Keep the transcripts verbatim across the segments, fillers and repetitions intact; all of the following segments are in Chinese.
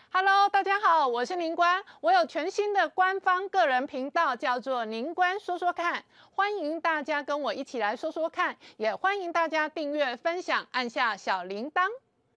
Hello， 大家好，我是宁官，我有全新的官方个人频道，叫做宁官说说看，欢迎大家跟我一起来说说看，也欢迎大家订阅、分享，按下小铃铛。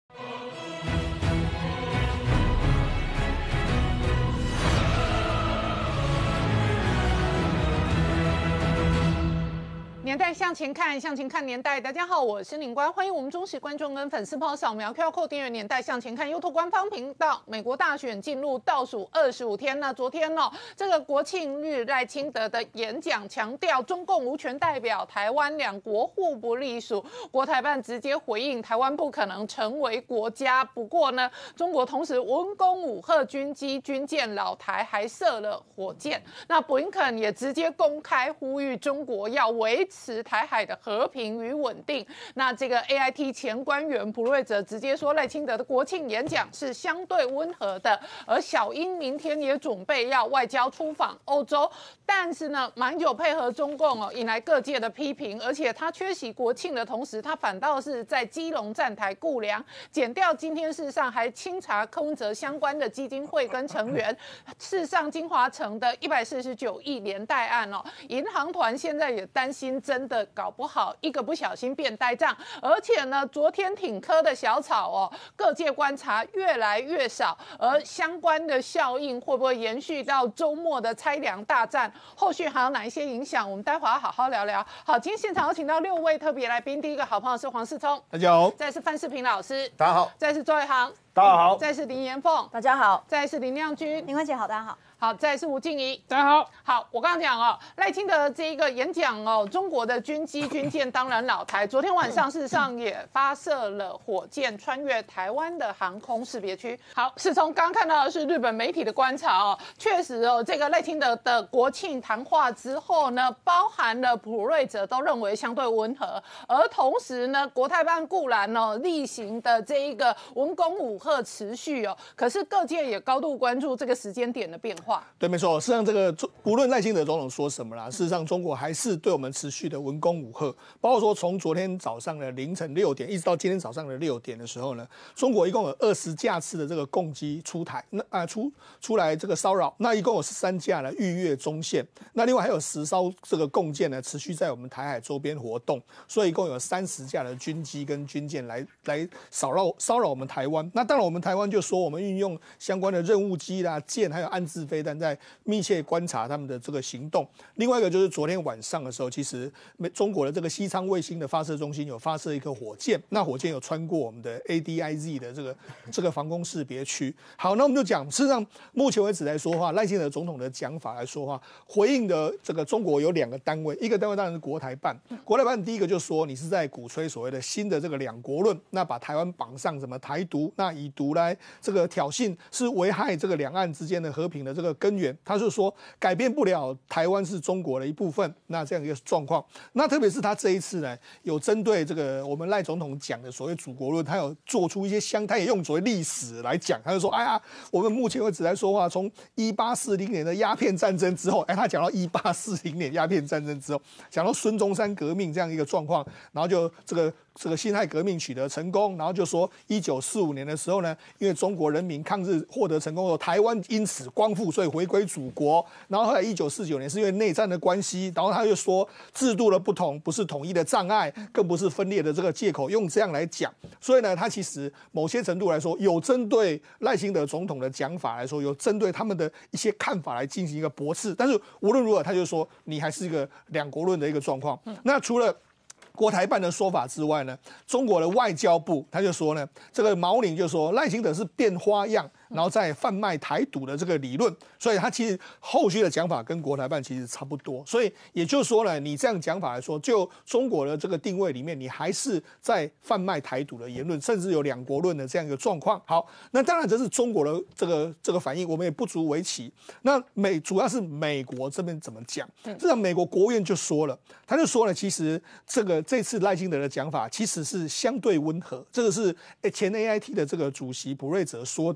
年代向前看，向前看年代。大家好，我是宁官，欢迎我们忠实观众跟粉丝朋友扫描 Q R code 订阅《年代向前看》YouTube 官方频道。美国大选进入倒数二十五天了，昨天哦，这个国庆日赖清德的演讲强调中共无权代表台湾，两国互不隶属。国台办直接回应，台湾不可能成为国家。不过呢，中国同时文攻武吓军机、军舰，老台还射了火箭。那布林肯也直接公开呼吁中国要维持台海的和平与稳定。那这个 A I T 前官员普瑞泽直接说，赖清德的国庆演讲是相对温和的，而小英明天也准备要外交出访欧洲，但是呢，马英九配合中共哦，引来各界的批评，而且他缺席国庆的同时，他反倒是在基隆站台顾粮，检调今天事实上还清查柯文哲相关的基金会跟成员，事实上金华城的一百四十九亿连带案哦，银行团现在也担心真的搞不好一个不小心变呆账，而且呢，昨天挺柯的小草哦，各界观察越来越少，而相关的效应会不会延续到周末的拆粮大战？后续还有哪一些影响？我们待会儿要好好聊聊。好，今天现场有请到六位特别来宾，第一个好朋友是黄世聪， 大家好； 再是范世平老师， 大家好； 再是周伟航， 大家好； 再是林延凤， 大家好； 再是林亮君， 林官姐好，大家好。 好，再来是吴静怡， 大家好。 好，我刚刚讲哦，赖清德这一个演讲哦，中国的军机、军舰当然老台，昨天晚上事实上也发射了火箭穿越台湾的航空识别区。好，是从刚刚看到的是日本媒体的观察哦，确实哦，这个赖清德的国庆谈话之后呢，包含了普瑞泽都认为相对温和，而同时呢，国台办固然哦例行的这一个文攻武吓持续哦，可是各界也高度关注这个时间点的变化。 对，没错。事实上，这个无论赖清德总统说什么啦，事实上中国还是对我们持续的文攻武吓，包括说从昨天早上的凌晨六点，一直到今天早上的六点的时候呢，中国一共有二十架次的这个共机出台，那啊出出来这个骚扰，那一共有十三架呢逾越中线，那另外还有十艘这个共舰呢持续在我们台海周边活动，所以一共有三十架的军机跟军舰来来骚扰骚扰我们台湾。那当然，我们台湾就说我们运用相关的任务机啦、舰还有安置飞弹在密切观察他们的这个行动。另外一个就是昨天晚上的时候，其实中国的这个西昌卫星的发射中心有发射一颗火箭，那火箭有穿过我们的 A D I Z 的这个这个防空识别区。好，那我们就讲，事实上目前为止来说话，赖清德总统的讲法来说话，回应的这个中国有两个单位，一个单位当然是国台办。国台办第一个就说你是在鼓吹所谓的新的这个两国论，那把台湾绑上什么台独，那以独来这个挑衅，是危害这个两岸之间的和平的这个根源。他就说改变不了台湾是中国的一部分，那这样一个状况。那特别是他这一次呢，有针对这个我们赖总统讲的所谓祖国论，他有做出一些相，他也用所谓历史来讲，他就说，哎呀，我们目前为止来说话，从一八四零年的鸦片战争之后，哎，他讲到一八四零年鸦片战争之后，讲到孙中山革命这样一个状况，然后就这个。这个辛亥革命取得成功，然后就说一九四五年的时候呢，因为中国人民抗日获得成功后，台湾因此光复，所以回归祖国。然后后来一九四九年是因为内战的关系，然后他就说制度的不同不是统一的障碍，更不是分裂的这个借口，用这样来讲。所以呢，他其实某些程度来说，有针对赖清德总统的讲法来说，有针对他们的一些看法来进行一个驳斥。但是无论如何，他就说你还是一个两国论的一个状况。那除了国台办的说法之外呢，中国的外交部他就说呢，这个毛宁就说赖清德是变花样，然后再贩卖台独的这个理论，所以他其实后续的讲法跟国台办其实差不多。所以也就是说呢，你这样讲法来说，就中国的这个定位里面，你还是在贩卖台独的言论，甚至有两国论的这样一个状况。好，那当然这是中国的这个这个反应，我们也不足为奇。那美主要是美国这边怎么讲？这样美国国务院就说了，他就说了，其实这个这次赖清德的讲法其实是相对温和，这个是前 A I T 的这个主席普瑞泽说的。那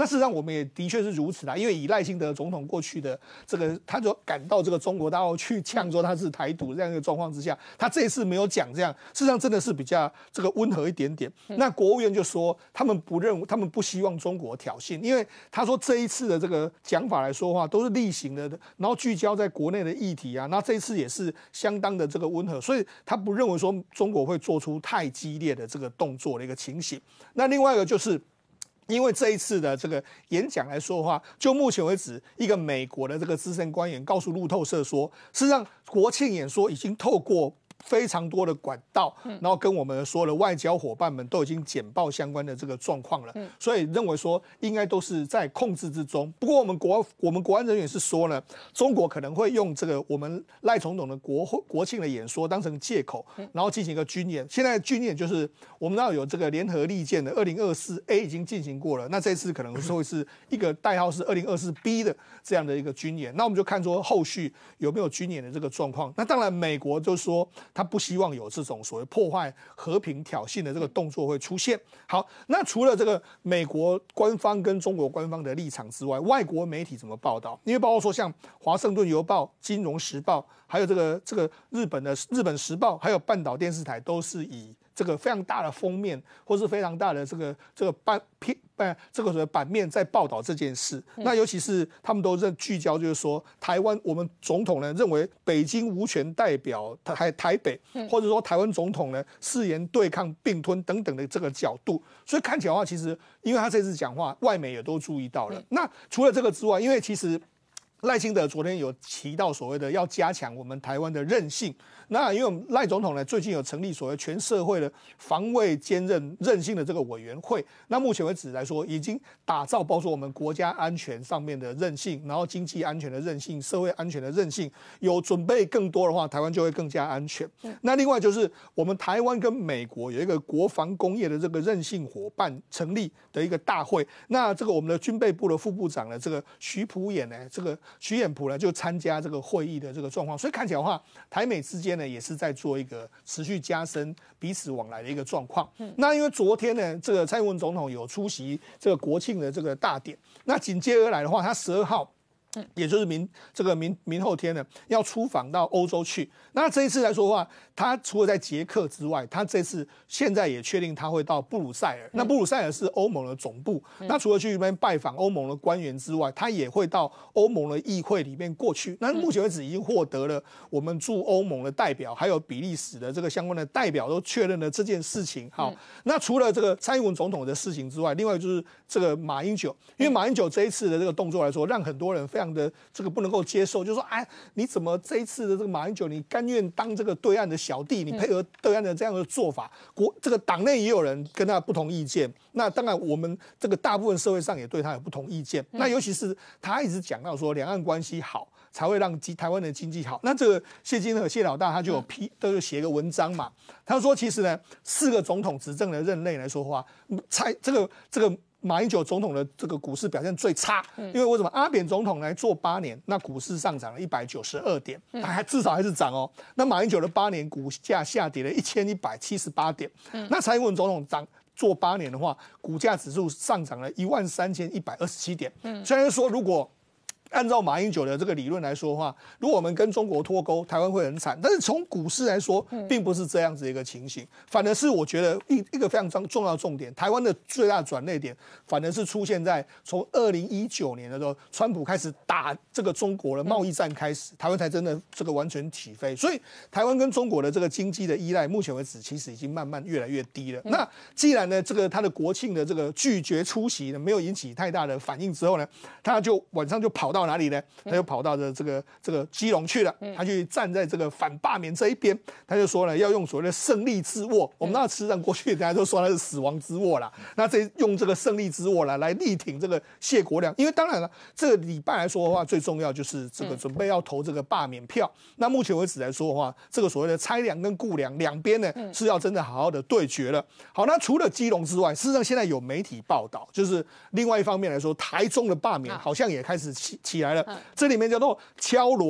那事实上我们也的确是如此啦，因为以赖清德总统过去的这个，他就赶到这个中国大陆去呛说他是台独这样一个状况之下，他这一次没有讲这样，事实上真的是比较这个温和一点点。那国务院就说他们不认为，他们不希望中国挑衅，因为他说这一次的这个讲法来说的话都是例行的，然后聚焦在国内的议题啊，那这一次也是相当的这个温和，所以他不认为说中国会做出太激烈的这个动作的一个情形。那另外一个就是。因为这一次的这个演讲来说的话，就目前为止，一个美国的这个资深官员告诉路透社说，事实上国庆演说已经透过非常多的管道，然后跟我们说了外交伙伴们都已经简报相关的这个状况了，所以认为说应该都是在控制之中。不过我们国我们国安人员是说呢，中国可能会用这个我们赖总统的国国庆的演说当成借口，然后进行一个军演。现在军演就是我们要有这个联合利剑的二零二四 A 已经进行过了，那这次可能是会是一个代号是二零二四 B 的这样的一个军演。那我们就看说后续有没有军演的这个状况。那当然美国就说。他不希望有这种所谓破坏和平、挑衅的这个动作会出现。好，那除了这个美国官方跟中国官方的立场之外，外国媒体怎么报道？因为包括说像《华盛顿邮报》、《金融时报》，还有这个这个日本的《日本时报》，还有半岛电视台，都是以这个非常大的封面，或是非常大的这个这个版片。这个所谓版面在报道这件事，那尤其是他们都认聚焦，就是说台湾我们总统呢认为北京无权代表台台北，或者说台湾总统呢誓言对抗并吞等等的这个角度，所以看起来的话，其实因为他这次讲话，外媒也都注意到了。那除了这个之外，因为其实赖清德昨天有提到所谓的要加强我们台湾的韧性。那因为我们赖总统呢，最近有成立所谓全社会的防卫坚韧韧性的这个委员会。那目前为止来说，已经打造包括我们国家安全上面的韧性，然后经济安全的韧性，社会安全的韧性，有准备更多的话，台湾就会更加安全。嗯、那另外就是我们台湾跟美国有一个国防工业的这个韧性伙伴成立的一个大会。那这个我们的军备部的副部长呢，这个徐普演呢，这个徐衍普呢就参加这个会议的这个状况。所以看起来的话，台美之间呢。也是在做一个持续加深彼此往来的一个状况。嗯、那因为昨天呢，这个蔡英文总统有出席这个国庆的这个大典，那紧接而来的话，他十二号。也就是明这个明明后天呢，要出访到欧洲去。那这一次来说的话，他除了在捷克之外，他这次现在也确定他会到布鲁塞尔。那布鲁塞尔是欧盟的总部。那除了去那边拜访欧盟的官员之外，他也会到欧盟的议会里面过去。那目前为止已经获得了我们驻欧盟的代表，还有比利时的这个相关的代表都确认了这件事情。好，那除了这个蔡英文总统的事情之外，另外就是这个马英九，因为马英九这一次的这个动作来说，让很多人非常。的这个不能够接受，就是说，哎，你怎么这一次的这个马英九，你甘愿当这个对岸的小弟，你配合对岸的这样的做法？国这个党内也有人跟他不同意见，那当然我们这个大部分社会上也对他有不同意见。那尤其是他一直讲到说，两岸关系好才会让台湾的经济好。那这个谢金河谢老大他就有批，都有写一个文章嘛，他说其实呢，四个总统执政的任内来说话，才这个这个。马英九总统的这个股市表现最差，因为为什么？阿扁总统来做八年，那股市上涨了一百九十二点，他还至少还是涨哦。那马英九的八年股价下跌了一千一百七十八点，那蔡英文总统涨做八年的话，股价指数上涨了一万三千一百二十七点。虽然说如果按照马英九的这个理论来说的话，如果我们跟中国脱钩，台湾会很惨。但是从股市来说，并不是这样子一个情形，反而是我觉得一一个非常重要的重点，台湾的最大转捩点，反而是出现在从二零一九年的时候，川普开始打这个中国的贸易战开始，台湾才真的这个完全起飞。所以台湾跟中国的这个经济的依赖，目前为止其实已经慢慢越来越低了。那既然呢，这个他的国庆的这个拒绝出席呢，没有引起太大的反应之后呢，他就晚上就跑到哪里呢？他就跑到这这个这个基隆去了，他去站在这个反罢免这一边，他就说呢，要用所谓的胜利之握。我们那实际上过去大家都说那是死亡之握啦，那这用这个胜利之握来来力挺这个谢国樑，因为当然了，这个礼拜来说的话，最重要就是这个准备要投这个罢免票。那目前为止来说的话，这个所谓的拆梁跟顾梁两边呢是要真的好好的对决了。好，那除了基隆之外，事实上现在有媒体报道，就是另外一方面来说，台中的罢免好像也开始起起来了。这里面叫做敲锣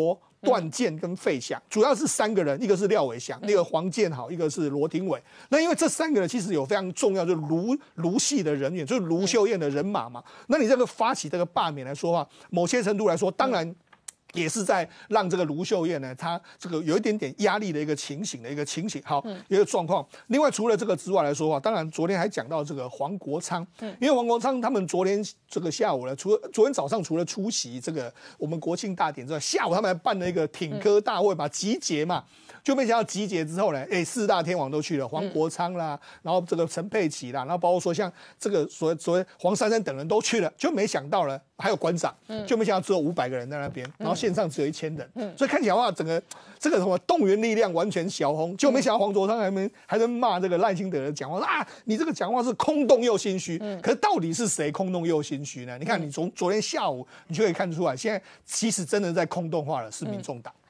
段健跟费翔，主要是三个人，一个是廖伟翔，那个黄建豪，一个是罗廷伟。那因为这三个人其实有非常重要，就是卢卢系的人员，就是卢秀燕的人马嘛。那你这个发起这个罢免来说的话，某些程度来说，当然。也是在让这个卢秀燕呢，她这个有一点点压力的一个情形的一个情形，好，一个状况。另外，除了这个之外来说的话，当然昨天还讲到这个黄国昌，因为黄国昌他们昨天这个下午呢，除了昨天早上除了出席这个我们国庆大典之外，下午他们还办了一个挺歌大会嘛，集结嘛。就没想到集结之后呢，哎、欸，四大天王都去了，黄国昌啦，然后这个陈佩琪啦，然后包括说像这个所谓所谓黄珊珊等人都去了，就没想到呢，还有馆长，就没想到只有五百个人在那边，然后线上只有一千人，所以看起来的话，整个这个什么动员力量完全小红，就没想到黄国昌还没还在骂这个赖清德的讲话，说啊，你这个讲话是空洞又心虚，可是到底是谁空洞又心虚呢？你看，你从昨天下午你就可以看出来，现在其实真的在空洞化的是民众党。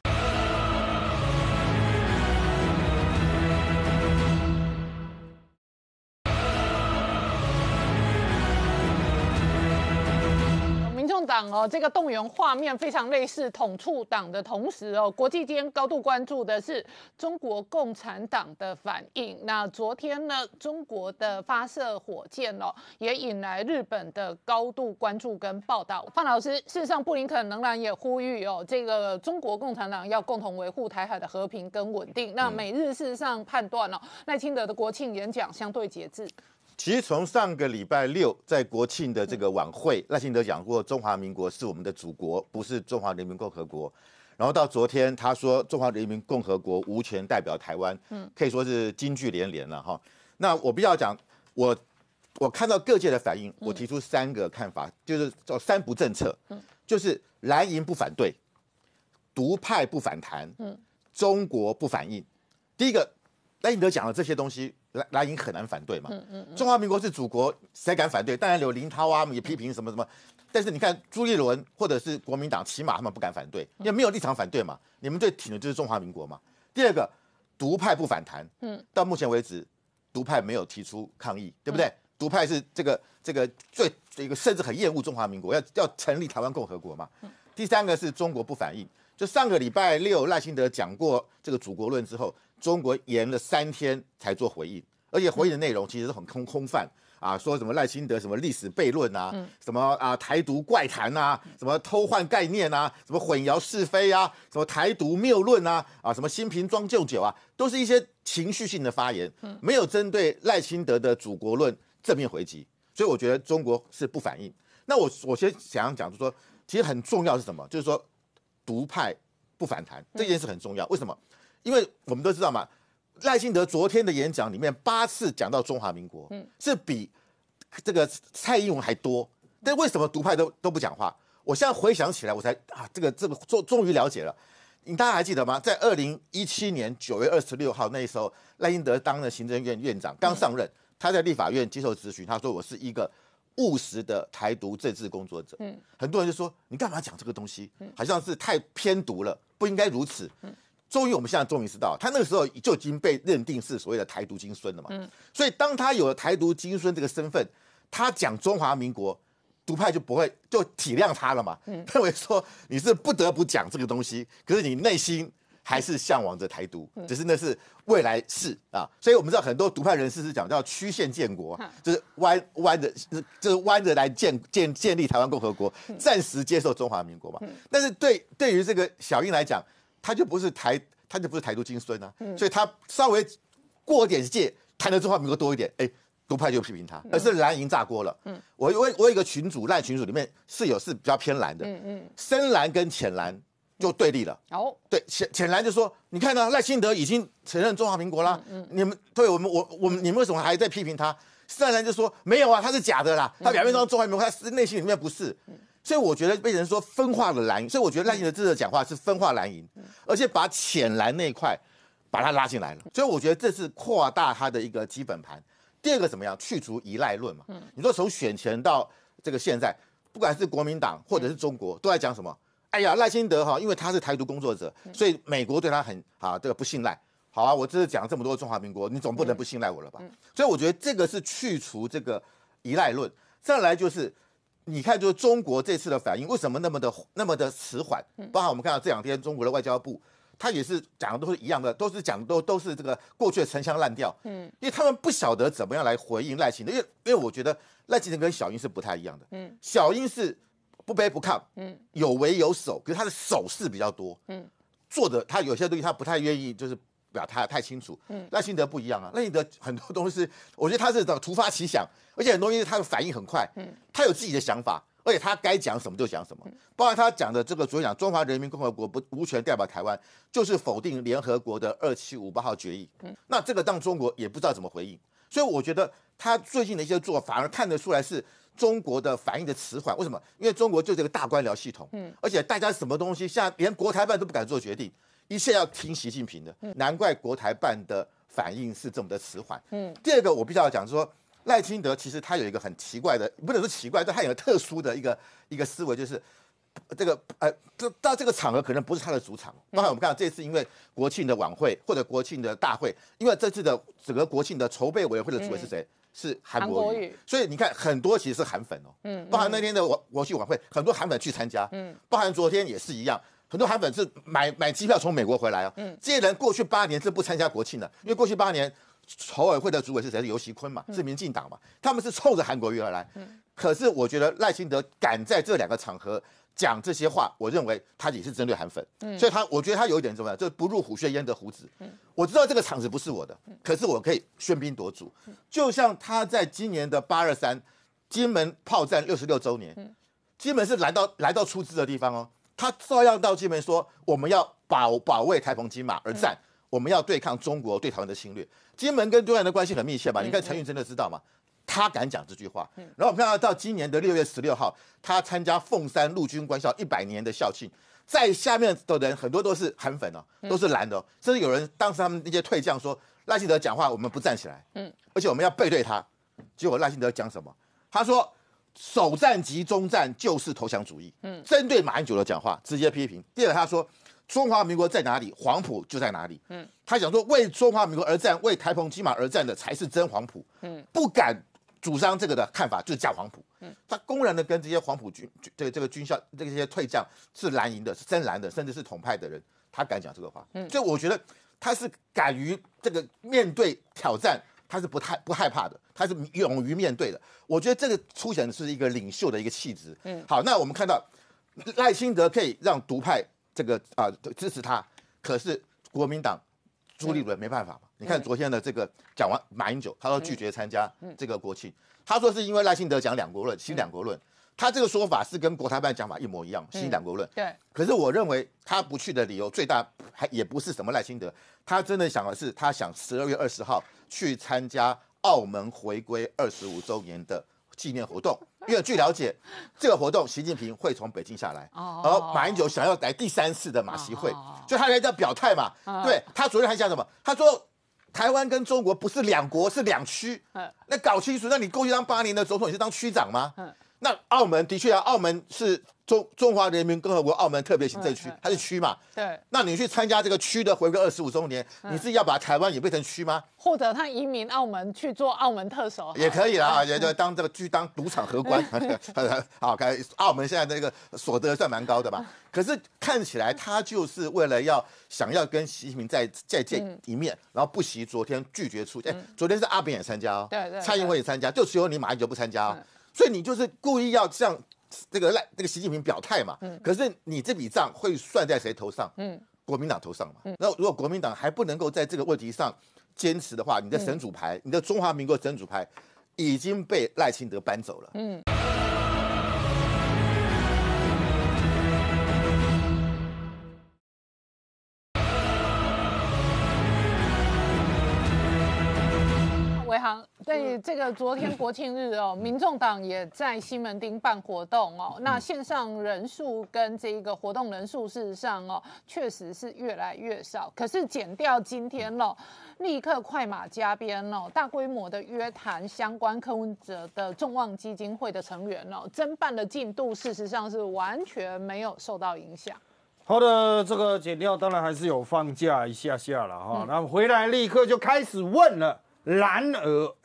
民众党哦，这个动员画面非常类似统促党的同时哦，国际间高度关注的是中国共产党的反应。那昨天呢，中国的发射火箭哦，也引来日本的高度关注跟报道。范老师，事实上布林肯仍然也呼吁哦，这个中国共产党要共同维护台海的和平跟稳定。那美日事实上判断哦，赖清德的国庆演讲相对节制。 其实从上个礼拜六在国庆的这个晚会，赖清德讲过中华民国是我们的祖国，不是中华人民共和国。然后到昨天他说中华人民共和国无权代表台湾，嗯，可以说是金句连连了哈。那我必须要讲，我我看到各界的反应，我提出三个看法，就是叫三不政策，就是蓝营不反对，独派不反弹，嗯，中国不反应。第一个，赖清德讲的这些东西。蓝蓝营很难反对嘛，嗯嗯嗯、中华民国是祖国，谁敢反对？当然有林涛啊，也批评什么什么，但是你看朱立伦或者是国民党，起码他们不敢反对，因为没有立场反对嘛。你们最挺的就是中华民国嘛。第二个，独派不反弹，嗯，到目前为止，独派没有提出抗议，对不对？嗯、独派是这个这个最这个甚至很厌恶中华民国，要要成立台湾共和国嘛。嗯、第三个是中国不反应，就上个礼拜六赖清德讲过这个祖国论之后。中国延了三天才做回应，而且回应的内容其实是很空空泛啊，说什么赖清德什么历史悖论啊，嗯、什么啊台独怪谈啊，什么偷换概念啊，什么混淆是非啊，什么台独谬论啊，啊什么新瓶装旧酒啊，都是一些情绪性的发言，嗯、没有针对赖清德的祖国论正面回击，所以我觉得中国是不反应。那我我先想要讲，就是说，其实很重要是什么？就是说独派不反弹这件事很重要，为什么？因为我们都知道嘛，赖清德昨天的演讲里面八次讲到中华民国，嗯，是比这个蔡英文还多。但为什么独派都都不讲话？我现在回想起来，我才啊，这个这个终终于了解了。你大家还记得吗？在二零一七年九月二十六号那时候，赖清德当了行政院院长，刚上任，他在立法院接受质询，他说我是一个务实的台独政治工作者。嗯，很多人就说你干嘛讲这个东西？好像是太偏独了，不应该如此。嗯。终于，我们现在终于知道，他那个时候就已经被认定是所谓的台独金孙了嘛。嗯、所以，当他有了台独金孙这个身份，他讲中华民国，独派就不会就体谅他了嘛。嗯、认为说你是不得不讲这个东西，可是你内心还是向往着台独，嗯、只是那是未来式啊。所以我们知道很多独派人士是讲叫曲线建国，嗯、就是弯弯的，就是弯着来建建建立台湾共和国，暂时接受中华民国嘛。嗯、但是对对于这个小英来讲，他就不是台，他就不是台独金孙啊，嗯、所以他稍微过点界，谈的中华民国多一点，哎，独派就批评他，而是蓝营炸锅了。嗯、我我我有一个群组，赖群组里面是有是比较偏蓝的，嗯嗯、深蓝跟浅蓝就对立了。哦，对，浅浅蓝就说，你看呢，赖清德已经承认中华民国啦，嗯嗯、你们对我们我我们你们为什么还在批评他？深蓝就说没有啊，他是假的啦，他表面上中华民国，他内心里面不是。嗯所以我觉得被人说分化了蓝营，所以我觉得赖清德这次讲话是分化蓝营，而且把浅蓝那一块把它拉进来了。所以我觉得这是扩大他的一个基本盘。第二个怎么样？去除依赖论嘛。你说从选前到这个现在，不管是国民党或者是中国，都在讲什么？哎呀，赖清德哈，因为他是台独工作者，所以美国对他很啊这个不信赖。好啊，我这次讲这么多中华民国，你总不能不信赖我了吧？所以我觉得这个是去除这个依赖论。再来就是。 你看，就是中国这次的反应为什么那么的那么的迟缓？包含我们看到这两天中国的外交部，他也是讲的都是一样的，都是讲都都是这个过去的陈腔滥调。嗯，因为他们不晓得怎么样来回应赖清德，因为因为我觉得赖清德跟小英是不太一样的。嗯，小英是不卑不亢，嗯，有为有守，可是他的守势比较多。嗯，做的他有些东西他不太愿意，就是表态太清楚。嗯，赖清德不一样啊，赖清德很多东西是，我觉得他是突发奇想，而且很多东西他的反应很快。嗯，他有自己的想法。而且他该讲什么就讲什么，包括他讲的这个，昨天讲中华人民共和国不无权代表台湾，就是否定联合国的二七五八号决议。嗯，那这个让中国也不知道怎么回应，所以我觉得他最近的一些做法，反而看得出来是中国的反应的迟缓。为什么？因为中国就这个大官僚系统，嗯，而且大家什么东西，现在连国台办都不敢做决定，一切要听习近平的，难怪国台办的反应是这么的迟缓。嗯，第二个我必须要讲说。赖清德其实他有一个很奇怪的，不能说奇怪，但他有一个特殊的一个一个思维，就是这个呃，到这个场合可能不是他的主场。包括我们看到这次因为国庆的晚会或者国庆的大会，因为这次的整个国庆的筹备委员会的主委是谁？嗯、是韩国瑜，所以你看很多其实是韩粉哦，嗯，包含那天的国庆晚会，很多韩粉去参加，嗯，包含昨天也是一样。很多韩粉是买买机票从美国回来哦，嗯，这些人过去八年是不参加国庆的，因为过去八年。筹委会的主委是谁？是游锡堃嘛，是民进党嘛，他们是冲着韩国瑜而来。嗯，可是我觉得赖清德敢在这两个场合讲这些话，我认为他也是针对韩粉。嗯，所以他我觉得他有一点什么，就是不入虎穴焉得虎子。嗯，我知道这个场子不是我的，可是我可以喧宾夺主。就像他在今年的八二三金门炮战六十六周年，金门是来到来到出资的地方哦，他照样到金门说我们要保保卫台澎金马而战。我们要对抗中国对台湾的侵略，金门跟对岸的关系很密切嘛？你看陈云真的知道吗？他敢讲这句话。然后我们看到到今年的六月十六号，他参加凤山陆军官校一百年的校庆，在下面的人很多都是韩粉哦，都是蓝的哦，甚至有人当时他们那些退将说赖清德讲话我们不站起来，嗯，而且我们要背对他。结果赖清德讲什么？他说首战及中战就是投降主义，嗯，针对马英九的讲话直接批评。第二个他说。中华民国在哪里，黄埔就在哪里。嗯，他讲说为中华民国而战，为台澎金马而战的才是真黄埔。嗯，不敢主张这个的看法就是假黄埔。嗯，他公然的跟这些黄埔军这个这个军校这些退将是蓝营的，是真蓝的，甚至是统派的人，他敢讲这个话。嗯，所以我觉得他是敢于这个面对挑战，他是不太不害怕的，他是勇于面对的。我觉得这个凸显的是一个领袖的一个气质。嗯，好，那我们看到赖清德可以让独派。这个啊、呃、支持他，可是国民党朱立伦没办法嘛？你看昨天的这个讲完马英九，他说拒绝参加这个国庆，他说是因为赖清德讲两国论，新两国论，他这个说法是跟国台办讲法一模一样，新两国论。对。可是我认为他不去的理由最大还也不是什么赖清德，他真的想的是他想十二月二十号去参加澳门回归二十五周年的纪念活动。因为据了解，这个活动习近平会从北京下来，而马英九想要来第三次的马习会，所以他来要表态嘛。对，他昨天还讲什么？他说台湾跟中国不是两国，是两区。那搞清楚，那你过去当八年的总统，你是当区长吗？那澳门的确啊，澳门是中中华人民共和国澳门特别行政区，它是区嘛。对。那你去参加这个区的回归二十五周年，你是要把台湾也变成区吗？ 或者他移民澳门去做澳门特首也可以啦，也就当这个去当赌场荷官。好，看澳门现在这个所得算蛮高的嘛。可是看起来他就是为了要想要跟习近平再再见一面，然后不惜昨天拒绝出。哎，昨天是阿扁也参加哦，对对，蔡英文也参加，就只有你马英九不参加哦。所以你就是故意要向这个赖这个习近平表态嘛？嗯。可是你这笔账会算在谁头上？嗯，国民党头上嘛。嗯。那如果国民党还不能够在这个问题上坚持的话，你的神主牌，嗯、你的中华民国神主牌已经被赖清德搬走了。嗯。 维航，对这个昨天国庆日哦，民众党也在西门町办活动哦。那线上人数跟这个活动人数，事实上哦，确实是越来越少。可是减掉今天哦，立刻快马加鞭哦，大规模的约谈相关柯文哲的众望基金会的成员哦，侦办的进度事实上是完全没有受到影响。 好的，这个减掉当然还是有放假一下下了哈，那、嗯、回来立刻就开始问了。然而，哎，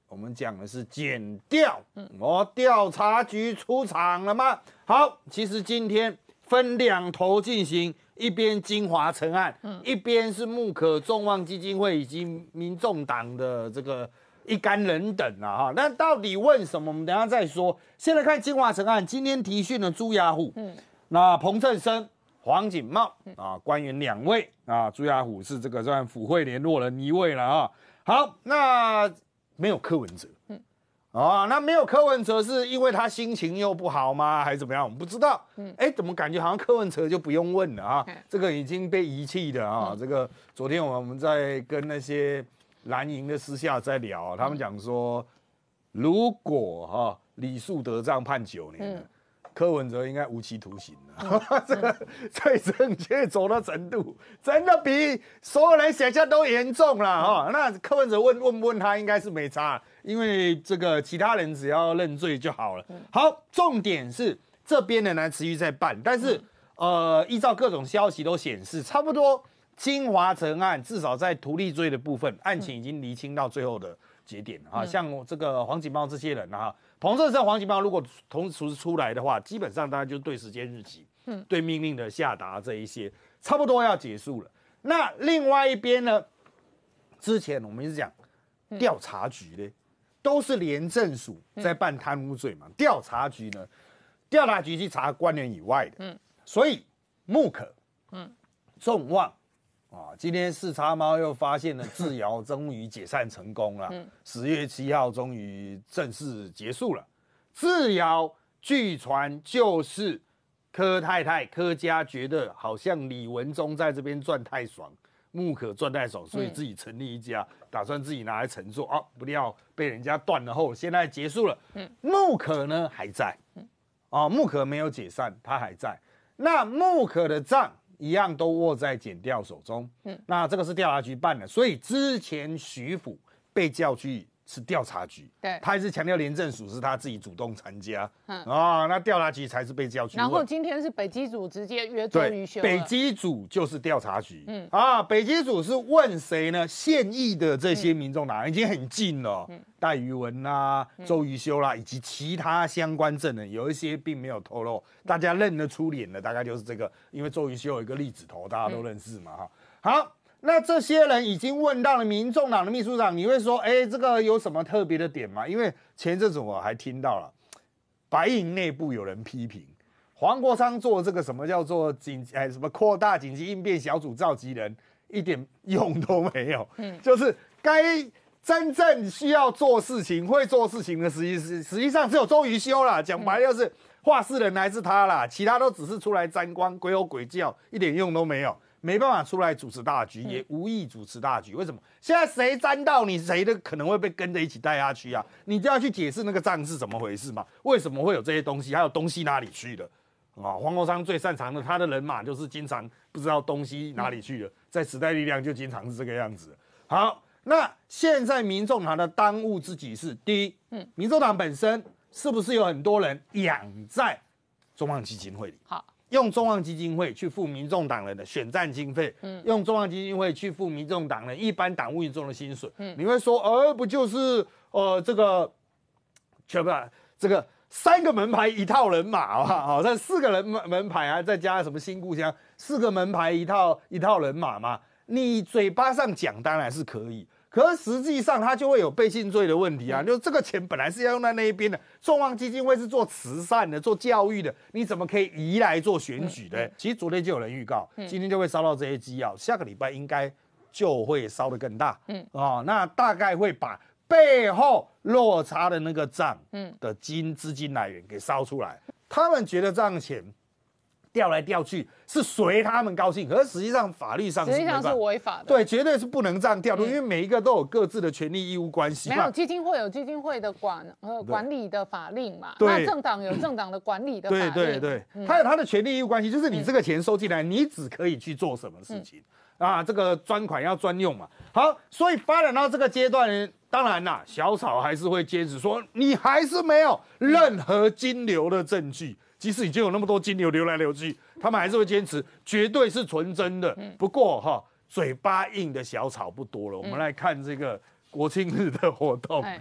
我们讲的是检调，哦，调查局出场了吗？好，其实今天分两头进行，一边金华城案，嗯、一边是木可众望基金会以及民众党的这个一干人等啊，哈。那到底问什么？我们等一下再说。先来看金华城案，今天提讯了朱雅虎，嗯，那彭振声、黄锦茂啊，官员两位啊，朱雅虎是这个算府会联络人一位了啊。好，那没有柯文哲，嗯。哦，那没有柯文哲是因为他心情又不好吗？还是怎么样？我们不知道。嗯，哎，怎么感觉好像柯文哲就不用问了啊？这个已经被遗弃的啊。嗯、这个昨天我们在跟那些蓝营的私下在聊，他们讲说，如果哈、啊、李树德这样判九年。嗯，柯文哲应该无期徒刑了，嗯、这个最正确走的程度，真的比所有人想象都严重了哈、嗯。那柯文哲问问不问他，应该是没差，因为这个其他人只要认罪就好了。嗯、好，重点是这边仍然持续在办，但是、嗯、呃，依照各种消息都显示，差不多金华城案至少在图利罪的部分，案情已经厘清到最后的节点了啊。嗯、像这个黄锦茂这些人啊。彭振声、黄锦茂如果同时出来的话，基本上大家就对时间日期、嗯、对命令的下达这一些，差不多要结束了。那另外一边呢？之前我们一直讲调查局呢，都是廉政署在办贪污罪嘛，调、嗯、查局呢，调查局去查官员以外的，嗯、所以木可、嗯、众望。啊，今天四叉猫又发现了智瑶终于解散成功了，十、嗯、月七号终于正式结束了。智瑶据传就是柯太太柯家觉得好像李文忠在这边赚太爽，木可赚太爽，所以自己成立一家，嗯、打算自己拿来承做啊，不要被人家断了后，现在结束了。嗯、木可呢还在，啊，木可没有解散，他还在。那木可的账一样都握在检调手中，嗯，那这个是调查局办的，所以之前徐府被叫去是调查局， 对， 他还是强调廉政署是他自己主动参加，嗯啊，那调查局才是被叫去。 然后今天是北基组直接约周瑜修， 北基组就是调查局，嗯啊，北基组是问谁呢？现役的这些民众党、嗯、已经很近了，嗯，戴瑜文啦、周瑜修啦，以及其他相关证人，有一些并没有透露，大家认得出脸的大概就是这个，因为周瑜修有一个栗子头，大家都认识嘛，哈、嗯，好。那这些人已经问到了民众党的秘书长，你会说，哎，这个有什么特别的点吗？因为前阵子我还听到了，白营内部有人批评黄国昌做这个什么叫做紧哎什么扩大紧急应变小组召集人，一点用都没有。嗯，就是该真正需要做事情、会做事情的，实际是实际上只有周瑜修啦。讲白了就是话事人还是他啦，其他都只是出来沾光、鬼吼鬼叫，一点用都没有。没办法出来主持大局，也无意主持大局。为什么？现在谁沾到你，谁都可能会被跟着一起带下去啊！你就要去解释那个账是怎么回事嘛？为什么会有这些东西？还有东西哪里去的？啊，黄国昌最擅长的，他的人马就是经常不知道东西哪里去了，在时代力量就经常是这个样子。好，那现在民众党的当务之急是：第一，嗯，民众党本身是不是有很多人养在中央基金会里？好。用中央基金会去付民众党人的选战经费，嗯，用中央基金会去付民众党人一般党务运作的薪水，嗯，你会说，呃，不就是呃这个，全部这个三个门牌一套人马啊，好，这四个人门牌啊，再加什么新故乡，四个门牌一套一套人马嘛，你嘴巴上讲当然是可以。可是实际上，它就会有背信罪的问题啊！就这个钱本来是要用在那一边的，众望基金会是做慈善的、做教育的，你怎么可以移来做选举的？嗯嗯、其实昨天就有人预告，今天就会烧到这些机要，下个礼拜应该就会烧得更大。嗯，哦，那大概会把背后落差的那个账的金资金来源给烧出来。他们觉得这样钱调来调去是随他们高兴，可是实际上法律上是实际上是违法的， 对，绝对是不能这样调度，嗯、因为每一个都有各自的权利义务关系。 没有基金会有基金会的管呃管理的法令嘛，那政党有政党的管理的法令， 对对对，嗯、他有他的权利义务关系，就是你这个钱收进来，嗯、你只可以去做什么事情、嗯、啊？这个专款要专用嘛。好，所以发展到这个阶段，当然啦，小草还是会坚持说，你还是没有任何金流的证据。即使已经有那么多金流流来流去，他们还是会坚持，绝对是纯真的。嗯、不过哈，嘴巴硬的小草不多了。我们来看这个国庆日的活动。嗯、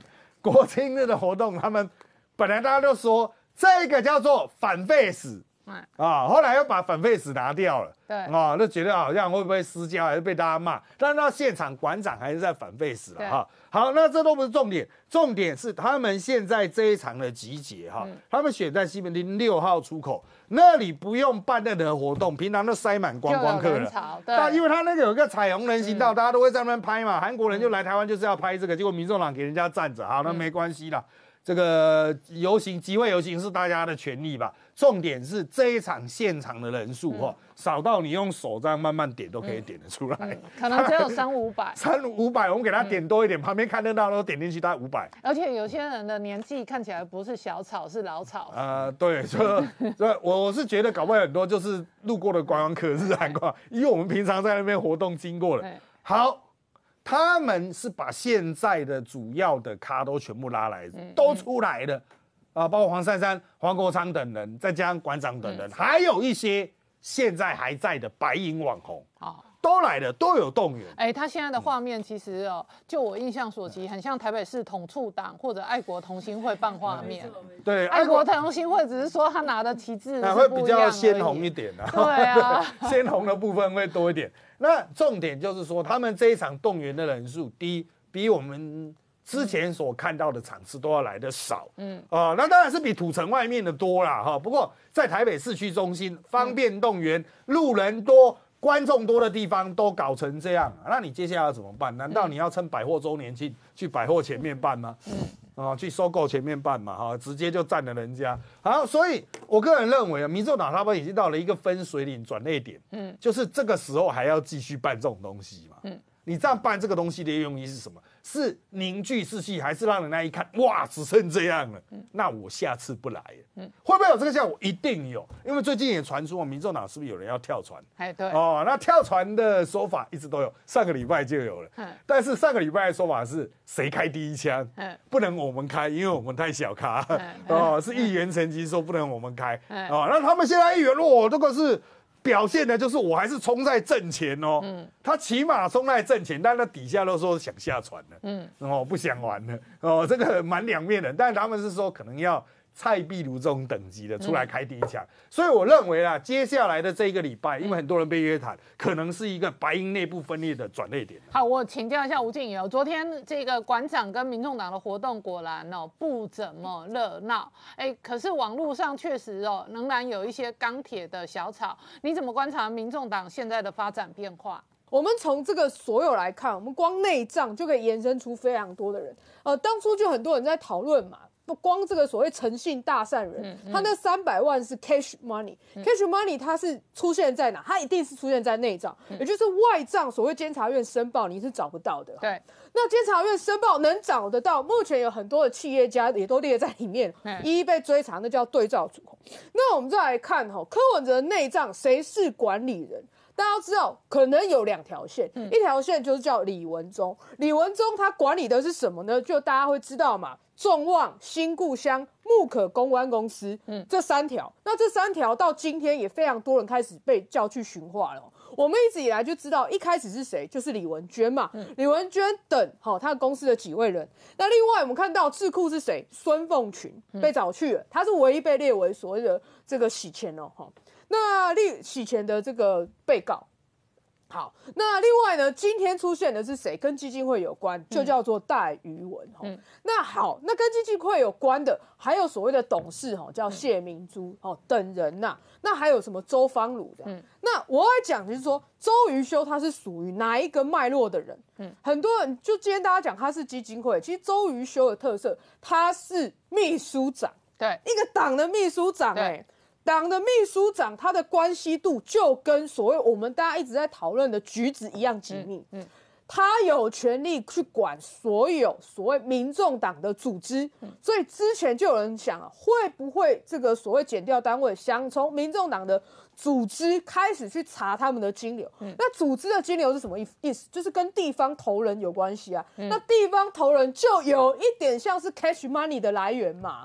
国庆日的活动，他们本来大家都说这个叫做反废死。啊，后来又把反废死拿掉了， 对， 啊，就觉得好像会不会失焦，还是被大家骂。但是到现场馆长还是在反废死了哈。好，那这都不是重点，重点是他们现在这一场的集结哈，嗯、他们选在西门町六号出口那里，不用办任何活动，平常都塞满观光客了。 对， 因为他那个有一个彩虹人行道，嗯、大家都会在那边拍嘛。韩国人就来台湾就是要拍这个，结果民众党给人家站着，好，那没关系啦。嗯这个游行集会游行是大家的权利吧？重点是这一场现场的人数哈、嗯，少到你用手这样慢慢点都可以点得出来，嗯嗯、可能只有三五百， 三五百，我们给他点多一点，嗯、旁边看热闹都点进去，大概五百。 而且有些人的年纪看起来不是小草，是老草。 啊、呃，对，所以我我是觉得搞不好很多就是路过的观光客是韩国，因为我们平常在那边活动经过了。好。他们是把现在的主要的咖都全部拉来，嗯、都出来了，啊，包括黄珊珊、黄国昌等人，再加上馆长等人，嗯、还有一些现在还在的白银网红，哦、都来了，都有动员。 哎、欸，他现在的画面其实哦，就我印象所及，很像台北市统促党或者爱国同心会办画面。 对， 爱国同心会只是说他拿的旗帜会比较鲜红一点啊。 对啊， 鲜红的部分会多一点。那重点就是说，他们这一场动员的人数，第一比我们之前所看到的场次都要来的少，嗯，啊、呃，那当然是比土城外面的多啦，哈。不过在台北市区中心，方便动员，路人多、观众多的地方都搞成这样，那你接下来要怎么办？难道你要趁百货周年庆去百货前面办吗？嗯。啊、哦，去收购前面办嘛，哈、哦，直接就占了人家。好，所以我个人认为啊，民众党他们已经到了一个分水岭转捩点，嗯，就是这个时候还要继续办这种东西嘛，嗯，你这样办这个东西的用意是什么？是凝聚士气，还是让人家一看，哇，只剩这样了？嗯、那我下次不来了。嗯，会不会有这个效果？一定有，因为最近也传出，民众党是不是有人要跳船？ 哎，对。 哦，那跳船的说法一直都有，上个礼拜就有了。嗯。但是上个礼拜的说法是谁开第一枪？嗯。不能我们开，因为我们太小咖。嗯、哦，是议员层级说不能我们开。嗯。哦，那他们现在议员，哦，这个是。表现的就是我还是冲在正前哦，嗯，他起码冲在正前，但他底下都说想下船了，嗯，哦不想玩了，哦这个蛮两面的，但他们是说可能要蔡壁如这种等级的出来开第一枪，嗯、所以我认为啦，接下来的这一个礼拜，因为很多人被约谈，可能是一个白银内部分裂的转捩点。 好，我请教一下吴静怡哦，昨天这个馆长跟民众党的活动果然哦不怎么热闹，哎，可是网络上确实哦仍然有一些钢铁的小草，你怎么观察民众党现在的发展变化？ 我们从这个所有来看，我们光内账就可以延伸出非常多的人。呃，当初就很多人在讨论嘛。不光这个所谓诚信大善人，嗯嗯、他那三百万是 cash money，cash、嗯、money 它是出现在哪？它一定是出现在内账，嗯、也就是外账。所谓监察院申报，你是找不到的。 对， 那监察院申报能找得到，目前有很多的企业家也都列在里面，嗯、一一被追查，那叫对照组。那我们再来看哈，柯文哲的内账谁是管理人？大家都知道，可能有两条线，嗯、一条线就是叫李文忠。李文忠他管理的是什么呢？就大家会知道嘛，众望、新故乡、木可公关公司，嗯，这三条。那这三条到今天也非常多人开始被叫去询话了。我们一直以来就知道，一开始是谁，就是李文娟嘛，嗯、李文娟等好、哦、他公司的几位人。那另外我们看到智库是谁？孙凤群被找去了，他是唯一被列为所谓的这个洗钱哦，哈。那立洗钱的这个被告，好，那另外呢，今天出现的是谁？跟基金会有关，就叫做戴瑜文。嗯，那好，那跟基金会有关的，还有所谓的董事哈，叫谢明珠哦等人呐、啊。那还有什么周芳鲁的？嗯，那我要讲就是说，周瑜修他是属于哪一个脉络的人？嗯，很多人就今天大家讲他是基金会，其实周瑜修的特色，他是秘书长， 对， 一个党的秘书长、欸，哎。党的秘书长，他的关系度就跟所谓我们大家一直在讨论的橘子一样紧密。嗯，嗯他有权利去管所有所谓民众党的组织。嗯、所以之前就有人想啊，会不会这个所谓检调单位想从民众党的组织开始去查他们的金流？嗯、那组织的金流是什么意思？就是跟地方头人有关系啊。嗯、那地方头人就有一点像是 cash money 的来源嘛。 对。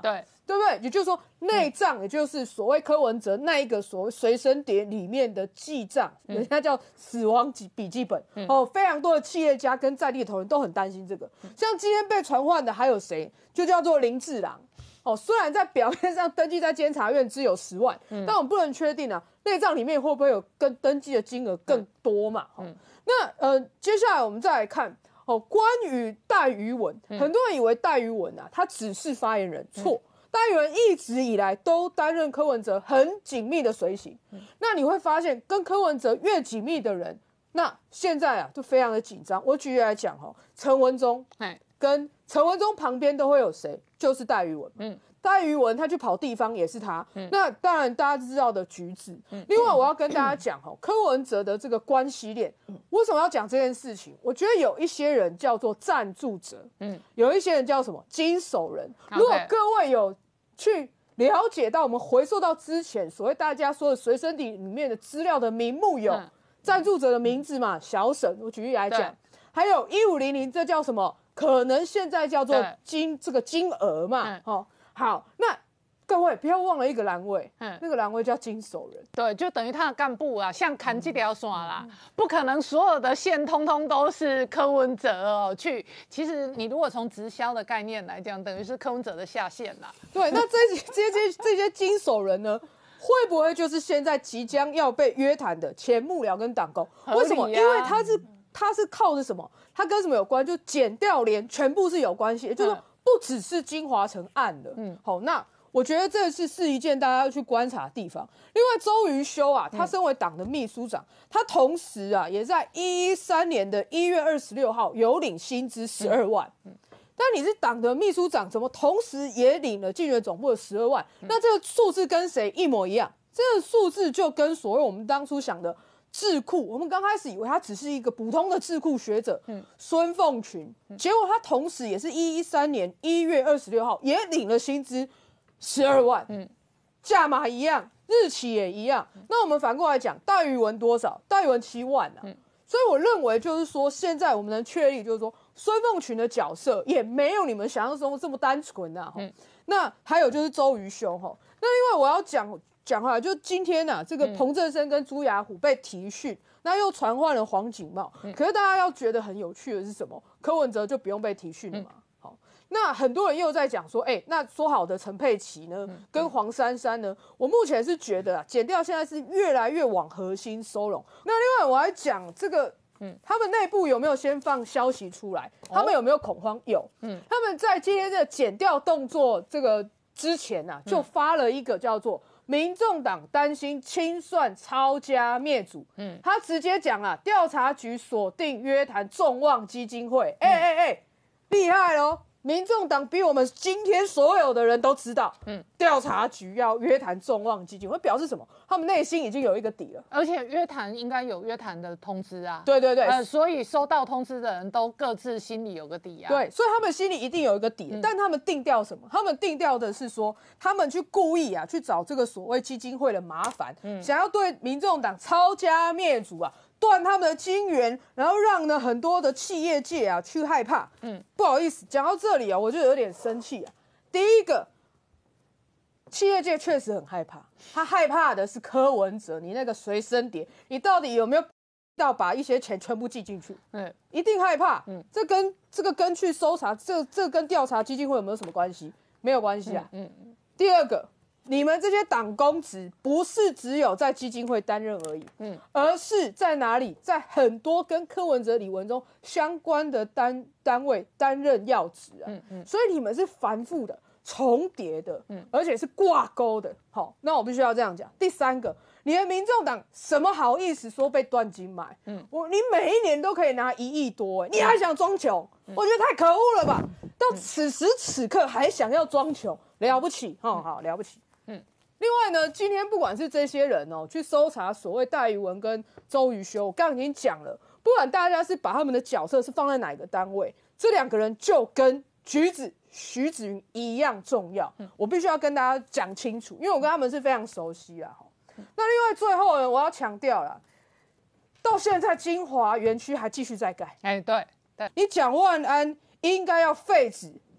对不对？也就是说，内账也就是所谓柯文哲那一个所谓随身碟里面的记账，嗯、人家叫死亡笔记本、嗯、哦，非常多的企业家跟在地头人都很担心这个。像今天被传唤的还有谁？就叫做林志郎。哦，虽然在表面上登记在监察院只有十万，嗯、但我们不能确定啊，内账里面会不会有更登记的金额更多嘛？嗯哦、那呃，接下来我们再来看哦，关于戴于文，嗯、很多人以为戴于文啊，他只是发言人，错。嗯戴于文一直以来都担任柯文哲很紧密的随行，嗯、那你会发现跟柯文哲越紧密的人，那现在啊就非常的紧张。我举例来讲哈，陈文忠跟陈文忠旁边都会有谁？就是戴于文。嗯，戴于文他去跑地方也是他。嗯、那当然大家知道的橘子。嗯、另外我要跟大家讲哈，柯文哲的这个关系链，为什么要讲这件事情？我觉得有一些人叫做赞助者，嗯，有一些人叫什么经手人。如果各位有去了解到，我们回溯到之前所谓大家说的随身碟里面的资料的名目有赞助者的名字嘛？小沈，我举例来讲，还有一五零零，这叫什么？可能现在叫做金这个金额嘛？哦，好，那各位不要忘了一个栏位，嗯，那个栏位叫经手人， 对，就等于他的干部啊，像砍这条线啦，嗯、不可能所有的线通通都是柯文哲哦去。其实你如果从直销的概念来讲，等于是柯文哲的下线啦。 对，那这些这些这些经手人呢，会不会就是现在即将要被约谈的前幕僚跟党工？ 啊、 为什么？因为他是他是靠着什么？他跟什么有关？就检调联全部是有关系，也就是说不只是金华城案了。嗯，好，那。我觉得这是是一件大家要去观察的地方。另外，周瑜修啊，他身为党的秘书长，嗯、他同时啊，也在一一三年的一月二十六号有领薪资十二万。嗯嗯、但你是党的秘书长，怎么同时也领了竞选总部的十二万？嗯、那这个数字跟谁一模一样？这个数字就跟所谓我们当初想的智库，我们刚开始以为他只是一个普通的智库学者，嗯、孙凤群，嗯、结果他同时也是一一三年一月二十六号也领了薪资。十二万，嗯，价码一样，日期也一样。嗯、那我们反过来讲，戴于文多少？戴于文七万啊。嗯、所以我认为就是说，现在我们能确立，就是说，孙凤群的角色也没有你们想象中这么单纯啊。嗯、那还有就是周瑜修哈。那另外我要讲讲回来，就今天啊，这个彭正生跟朱雅虎被提讯，嗯、那又传唤了黄景茂。嗯、可是大家要觉得很有趣的是什么？柯文哲就不用被提讯了嘛？嗯那很多人又在讲说，哎、欸，那说好的陈佩琪呢，嗯、跟黄珊珊呢？我目前是觉得啊，检调现在是越来越往核心收拢。那另外我还讲这个，嗯，他们内部有没有先放消息出来？哦、他们有没有恐慌？有，嗯，他们在今天的检调动作这个之前啊，就发了一个叫做“民众党担心清算抄家灭祖”，嗯，他直接讲啊，调查局锁定约谈众望基金会，哎哎哎，厉害咯！民众党比我们今天所有的人都知道，嗯，调查局要约谈众望基金会，表示什么？他们内心已经有一个底了， 而且约谈应该有约谈的通知啊。 对对对， 呃，所以收到通知的人都各自心里有个底啊。 对，所以他们心里一定有一个底，嗯、但他们定调什么？他们定调的是说，他们去故意啊，去找这个所谓基金会的麻烦，嗯、想要对民众党抄家灭族啊。断他们的金源，然后让呢很多的企业界啊去害怕。嗯，不好意思，讲到这里啊，我就有点生气啊。第一个，企业界确实很害怕，他害怕的是柯文哲，你那个随身碟，你到底有没有到把一些钱全部寄进去？嗯，一定害怕。嗯，这跟这个跟去搜查，这这跟调查基金会有没有什么关系？没有关系啊。嗯嗯。第二个。你们这些党公职不是只有在基金会担任而已，嗯，而是在哪里，在很多跟柯文哲、李文忠相关的单单位担任要职啊，嗯嗯，所以你们是繁复的、重叠的，嗯，而且是挂钩的。好，那我必须要这样讲。第三个，你的民众党什么好意思说被断金买？嗯，我你每一年都可以拿一亿多，你还想装穷？嗯、我觉得太可恶了吧！到此时此刻还想要装穷，了不起，哦，好了不起。另外呢，今天不管是这些人哦，去搜查所谓戴于文跟周瑜修，我刚刚已经讲了，不管大家是把他们的角色是放在哪个单位，这两个人就跟橘子徐子云一样重要。嗯、我必须要跟大家讲清楚，因为我跟他们是非常熟悉啊。嗯、那另外最后呢，我要强调啦，到现在金华园区还继续在盖。 哎，对对， 你蒋万安应该要废止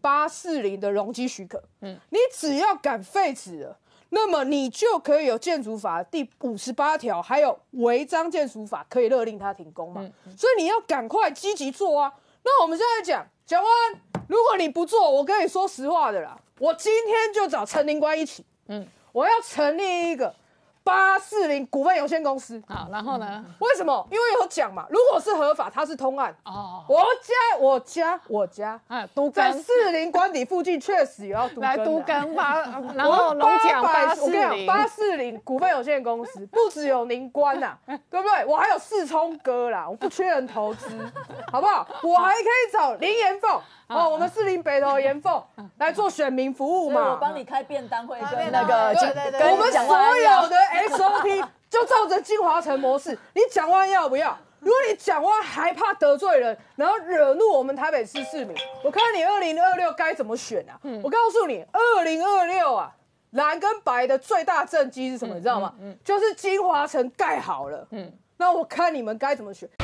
八四零的容积许可，嗯，你只要敢废止了，那么你就可以有建筑法第五十八条，还有违章建筑法可以勒令它停工嘛。嗯嗯、所以你要赶快积极做啊。那我们现在讲，蒋万安，如果你不做，我跟你说实话的啦，我今天就找陈林官一起，嗯，我要成立一个八四零股份有限公司。 好，然后呢？ 为什么？因为有讲嘛，如果是合法，它是通案。哦，我家我家我家， 啊，都在四零官邸附近确实有要都来都更八，然后龙奖八四零， 八四零股份有限公司不只有宁官呐，对不对？我还有世聪哥啦，我不缺人投资，好不好？我还可以找林延凤。哦，我们士林北投延凤来做选民服务嘛， 我帮你开便当会跟那个， 对对对，我们所有的 S O P 就照着金华城模式，你蒋万安要不要？如果你蒋万安还怕得罪人，然后惹怒我们台北市市民，我看你二零二六该怎么选啊？嗯、我告诉你，二零二六啊，蓝跟白的最大政绩是什么？嗯、你知道吗？嗯嗯、就是金华城盖好了。嗯，那我看你们该怎么选。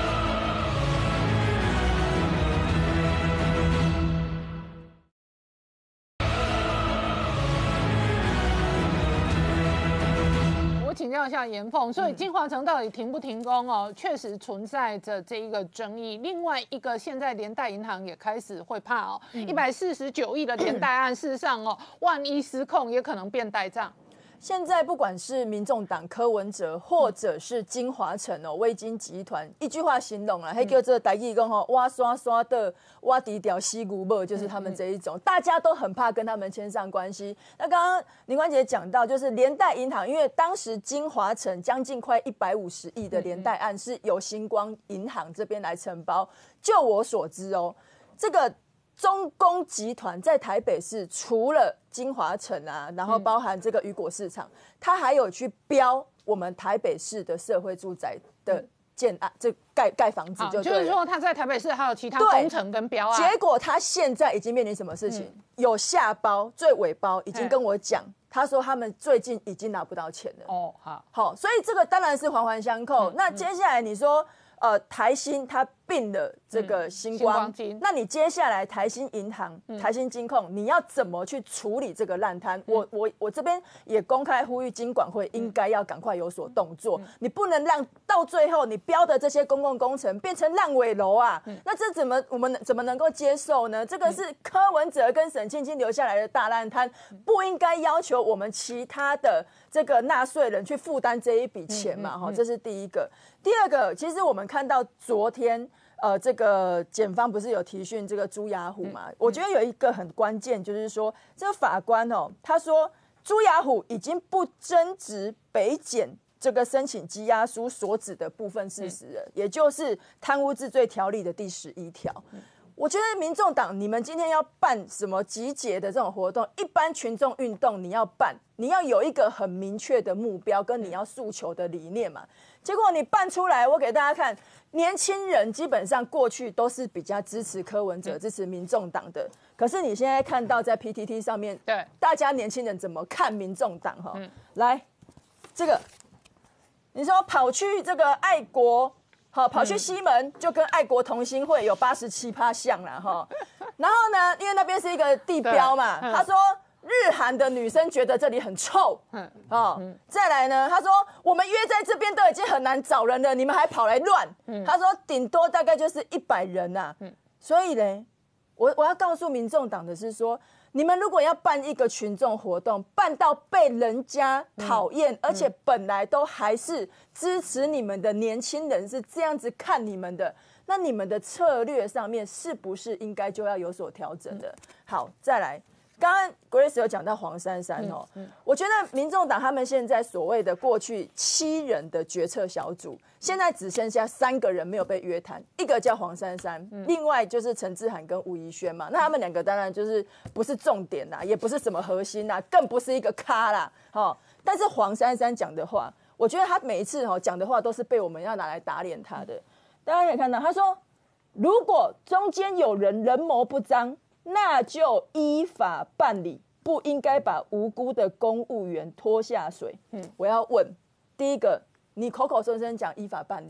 我请教一下延凤，所以金华城到底停不停工哦？确实存在着这一个争议。另外一个，现在连带银行也开始会怕哦，一百四十九亿的连带案，事实上哦，万一失控也可能变呆账。 现在不管是民众党柯文哲，或者是金华城哦，威金集团，一句话形容了，还叫这台语讲吼，挖刷刷的挖低调西古莫，就是他们这一种，大家都很怕跟他们牵上关系。那刚刚林官姐讲到，就是连带银行，因为当时金华城将近快一百五十亿的连带案是由星光银行这边来承包。就我所知哦，这个中工集团在台北市除了金华城啊，然后包含这个雨果市场，它还有去标我们台北市的社会住宅的建案，这盖盖房子就对了， 就是说他在台北市还有其他工程跟标案。 结果他现在已经面临什么事情？嗯、有下包最尾包已经跟我讲，他说他们最近已经拿不到钱了。哦，好，好，所以这个当然是环环相扣。嗯、那接下来你说。呃，台新它并了这个星光，嗯、星光那你接下来台新银行、嗯、台新金控，你要怎么去处理这个烂摊？嗯、我我我这边也公开呼吁金管会应该要赶快有所动作，嗯、你不能让到最后你标的这些公共工程变成烂尾楼啊！嗯、那这怎么我们怎么能够接受呢？这个是柯文哲跟沈庆清留下来的大烂摊，不应该要求我们其他的这个纳税人去负担这一笔钱嘛？哈、嗯嗯嗯，这是第一个。第二个，其实我们看到昨天，呃，这个检方不是有提讯这个朱雅虎嘛？嗯嗯、我觉得有一个很关键，就是说，这个法官哦，他说朱雅虎已经不争执北检这个申请羁押书所指的部分事实了，嗯、也就是贪污治罪条例的第十一条。嗯、我觉得民众党，你们今天要办什么集结的这种活动，一般群众运动你要办，你要有一个很明确的目标，跟你要诉求的理念嘛。结果你办出来，我给大家看，年轻人基本上过去都是比较支持柯文哲、支持民众党的。可是你现在看到在 P T T 上面，对大家年轻人怎么看民众党？哈、嗯，来，这个你说跑去这个爱国，好跑去西门，嗯、就跟爱国同心会有八十七趴像了哈。然后呢，因为那边是一个地标嘛，嗯、他说。日韩的女生觉得这里很臭，嗯哦，嗯再来呢，他说我们约在这边都已经很难找人了，你们还跑来乱，嗯、他说顶多大概就是一百人呐、啊，嗯、所以呢，我我要告诉民众党的是说，你们如果要办一个群众活动，办到被人家讨厌，嗯、而且本来都还是支持你们的年轻人是这样子看你们的，那你们的策略上面是不是应该就要有所调整的？嗯、好，再来。刚刚 Grace 有讲到黄珊珊哦，嗯嗯、我觉得民众党他们现在所谓的过去七人的决策小组，现在只剩下三个人没有被约谈，一个叫黄珊珊，嗯、另外就是陈志涵跟吴怡萱嘛。那他们两个当然就是不是重点啦，也不是什么核心啦，更不是一个咖啦。哦，但是黄珊珊讲的话，我觉得他每一次哦讲的话都是被我们要拿来打脸他的。大家可以看到，他说如果中间有人人谋不彰。那就依法办理，不应该把无辜的公务员拖下水。嗯，我要问，第一个，你口口声声讲依法办理嘛？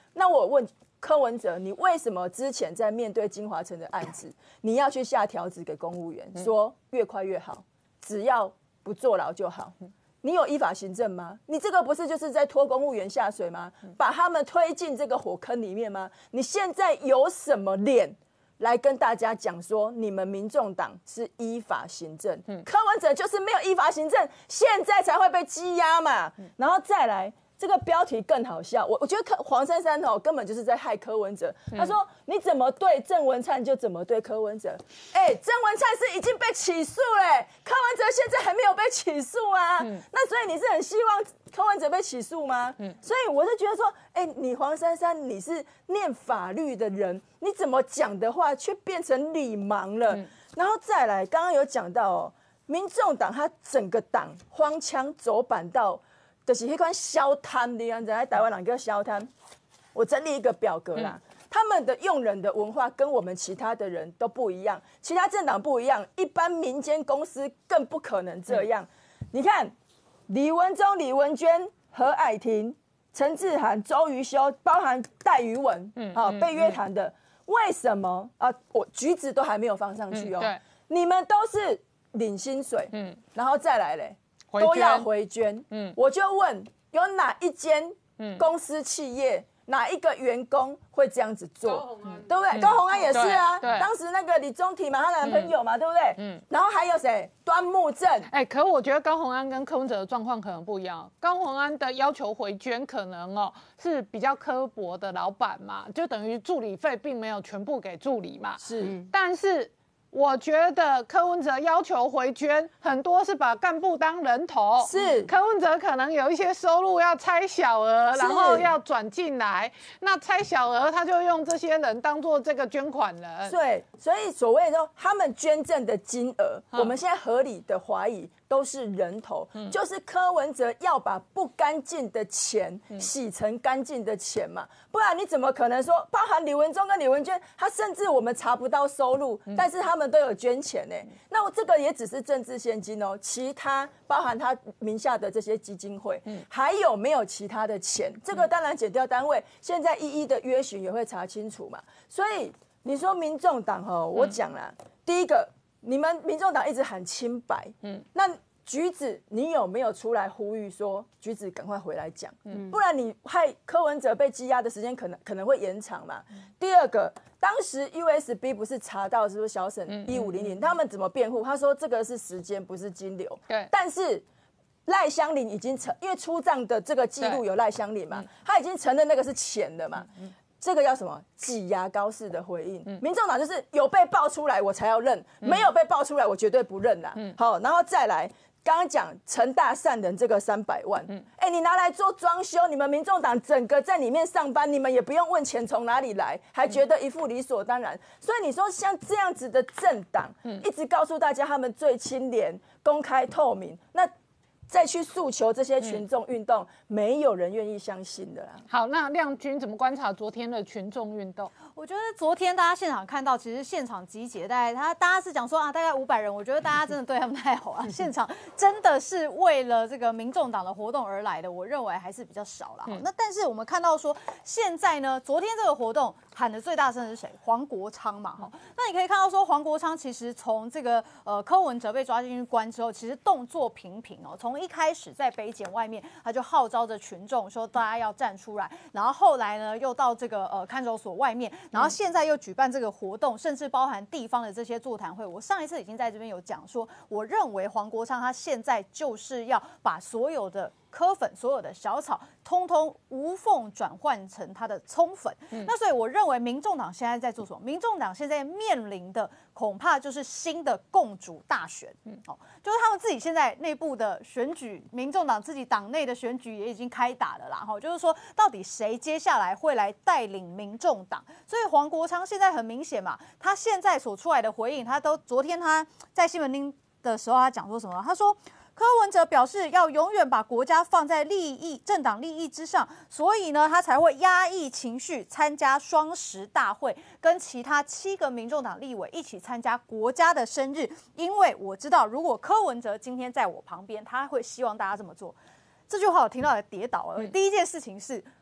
那我问柯文哲，你为什么之前在面对金华城的案子，你要去下条子给公务员，说越快越好，只要不坐牢就好？你有依法行政吗？你这个不是就是在拖公务员下水吗？把他们推进这个火坑里面吗？你现在有什么脸来跟大家讲说你们民众党是依法行政？嗯，柯文哲就是没有依法行政，现在才会被羁押嘛。然后再来。这个标题更好笑，我我觉得柯黄珊珊哦根本就是在害柯文哲。他说你怎么对郑文灿就怎么对柯文哲。哎，郑文灿是已经被起诉了，柯文哲现在还没有被起诉啊。嗯、那所以你是很希望柯文哲被起诉吗？嗯、所以我就觉得说，哎，你黄珊珊你是念法律的人，你怎么讲的话却变成理盲了？嗯、然后再来，刚刚有讲到哦，民众党他整个党荒腔走板到。就是那款消摊的样子，在台湾人叫消摊。我整理一个表格啦，嗯、他们的用人的文化跟我们其他的人都不一样，其他政党不一样，一般民间公司更不可能这样。嗯、你看，李文忠、李文娟、何蔼婷、陈志涵、周瑜修，包含戴瑜文，嗯，啊，被约谈的，嗯、为什么啊？我橘子都还没有放上去哦，嗯、你们都是领薪水，嗯，然后再来嘞。都要回捐，嗯，我就问，有哪一间公司企业，嗯、哪一个员工会这样子做？对不对？嗯、高虹安也是啊，当时那个李宗廷嘛，她男朋友嘛，嗯、对不对？嗯，然后还有谁？端木正。 哎，可我觉得高虹安跟柯文哲的状况可能不一样。高虹安的要求回捐，可能哦是比较刻薄的老板嘛，就等于助理费并没有全部给助理嘛。 是， 但是。我觉得柯文哲要求回捐，很多是把干部当人头。 是柯文哲可能有一些收入要拆小额，然后要转进来。那拆小额，他就用这些人当做这个捐款人。 对，所以所谓的他们捐赠的金额，嗯、我们现在合理的怀疑都是人头，嗯、就是柯文哲要把不干净的钱洗成干净的钱嘛，不然你怎么可能说，包含李文忠跟李文娟，他甚至我们查不到收入，嗯、但是他们都有捐钱呢。那我这个也只是政治现金哦，其他包含他名下的这些基金会，嗯、还有没有其他的钱？这个当然检调单位现在一一的约询也会查清楚嘛。所以你说民众党哈，我讲啦，嗯、第一个。你们民众党一直喊清白，嗯，那橘子你有没有出来呼吁说橘子赶快回来讲？嗯，不然你害柯文哲被羁押的时间可能可能会延长嘛。嗯、第二个，当时 U S B 不是查到是不是小沈一五零零，他们怎么辩护？他说这个是时间，不是金流。对，但是赖香伶已经承，因为出账的这个记录有赖香伶嘛，他已经承认那个是钱的嘛。嗯这个叫什么？挤牙膏式的回应。嗯、民众党就是有被爆出来我才要认，嗯、没有被爆出来我绝对不认啦。嗯、好，然后再来，刚刚讲成大善人这个三百万，哎、嗯欸，你拿来做装修，你们民众党整个在里面上班，你们也不用问钱从哪里来，还觉得一副理所当然。嗯、所以你说像这样子的政党，嗯、一直告诉大家他们最清廉、公开透明，那。再去诉求这些群众运动，嗯、没有人愿意相信的啦。 好，那亮君怎么观察昨天的群众运动？ 我觉得昨天大家现场看到，其实现场集结大概他大家是讲说啊，大概五百人。我觉得大家真的对他们太好啊，现场真的是为了这个民众党的活动而来的，我认为还是比较少啦。嗯、那但是我们看到说，现在呢，昨天这个活动喊的最大声的是谁？黄国昌嘛，哈、嗯。那你可以看到说，黄国昌其实从这个呃柯文哲被抓进去关之后，其实动作频频哦，从一开始在北检外面，他就号召着群众说大家要站出来，然后后来呢又到这个呃看守所外面，然后现在又举办这个活动，甚至包含地方的这些座谈会。我上一次已经在这边有讲说，我认为黄国昌他现在就是要把所有的柯粉、所有的小草，通通无缝转换成他的葱粉。嗯、那所以我认为民众党现在在做什么？民众党现在面临的恐怕就是新的共主大选。嗯，哦，就是他们自己现在内部的选举，民众党自己党内的选举也已经开打了啦。哈，就是说到底谁接下来会来带领民众党？所以黄国昌现在很明显嘛，他现在所出来的回应，他都昨天他在西门町的时候，他讲说什么？他说。柯文哲表示要永远把国家放在利益、政党利益之上，所以呢，他才会压抑情绪，参加双十大会，跟其他七个民众党立委一起参加国家的生日。因为我知道，如果柯文哲今天在我旁边，他会希望大家这么做。这句话我听到了跌倒了。嗯、第一件事情是，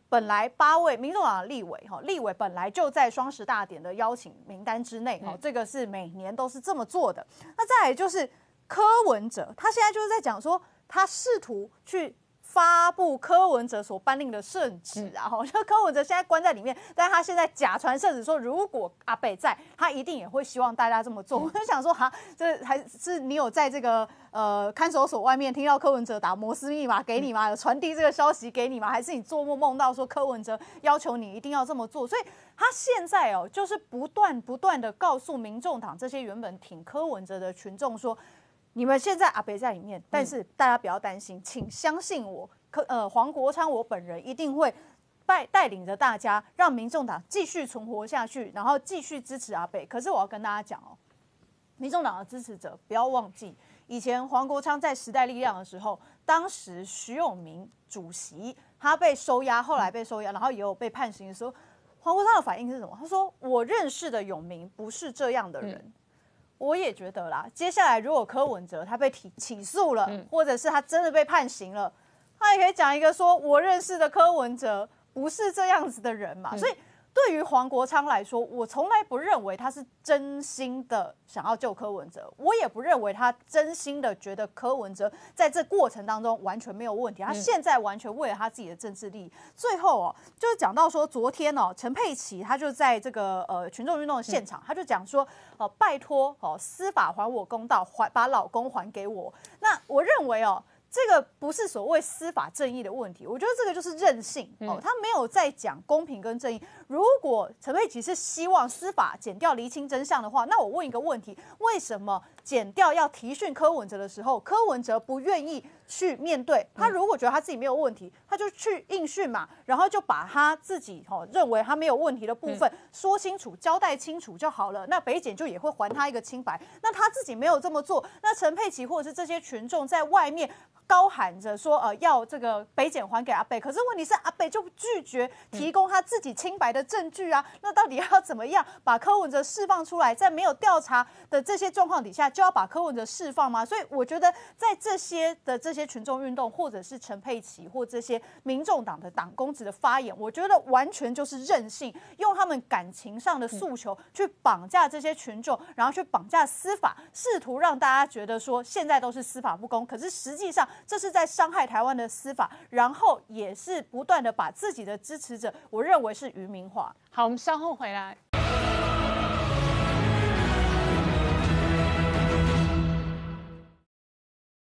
本来八位民众党的立委哈，立委本来就在双十大典的邀请名单之内哈，这个是每年都是这么做的。那再来就是柯文哲，他现在就是在讲说，他试图去发布柯文哲所颁令的圣旨啊，哈、嗯，就柯文哲现在关在里面，但是他现在假传圣旨说，如果阿北在，他一定也会希望大家这么做。我就想说，哈，这还是你有在这个呃看守所外面听到柯文哲打摩斯密码给你吗？有传递这个消息给你吗？还是你做梦梦到说柯文哲要求你一定要这么做？所以他现在哦，就是不断不断的告诉民众党这些原本挺柯文哲的群众说。你们现在阿北在里面，但是大家不要担心，请相信我，柯呃黄国昌我本人一定会带带领着大家，让民众党继续存活下去，然后继续支持阿北。可是我要跟大家讲哦，民众党的支持者不要忘记，以前黄国昌在时代力量的时候，当时徐永明主席他被收押，后来被收押，然后也有被判刑的时候，黄国昌的反应是什么？他说：“我认识的永明不是这样的人。嗯”我也觉得啦，接下来如果柯文哲他被提起诉了，嗯、或者是他真的被判刑了，他也可以讲一个说，我认识的柯文哲不是这样子的人嘛。嗯、所以对于黄国昌来说，我从来不认为他是真心的想要救柯文哲，我也不认为他真心的觉得柯文哲在这过程当中完全没有问题，他现在完全为了他自己的政治利益。最后哦，就是讲到说，昨天哦，陈佩琪他就在这个呃群众运动的现场，他就讲说，哦，拜托哦，司法还我公道，还把老公还给我。那我认为哦。这个不是所谓司法正义的问题，我觉得这个就是任性哦，他没有在讲公平跟正义。如果陈佩琪是希望司法检调厘清真相的话，那我问一个问题：为什么检调要提讯柯文哲的时候，柯文哲不愿意去面对？他如果觉得他自己没有问题，他就去应讯嘛，然后就把他自己哦认为他没有问题的部分说清楚、交代清楚就好了。那北检就也会还他一个清白。那他自己没有这么做，那陈佩琪或者是这些群众在外面高喊着说，呃，要这个北检还给阿北，可是问题是阿北就拒绝提供他自己清白的证据啊。那到底要怎么样把柯文哲释放出来？在没有调查的这些状况底下，就要把柯文哲释放吗？所以我觉得，在这些的这些群众运动，或者是陈佩琪或这些民众党的党公职的发言，我觉得完全就是任性，用他们感情上的诉求去绑架这些群众，然后去绑架司法，试图让大家觉得说现在都是司法不公，可是实际上这是在伤害台湾的司法，然后也是不断的把自己的支持者，我认为是愚民化。 好，我们稍后回来。